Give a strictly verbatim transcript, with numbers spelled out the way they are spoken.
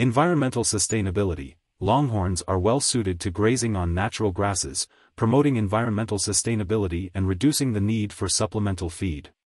Environmental sustainability. Longhorns are well suited to grazing on natural grasses, promoting environmental sustainability and reducing the need for supplemental feed.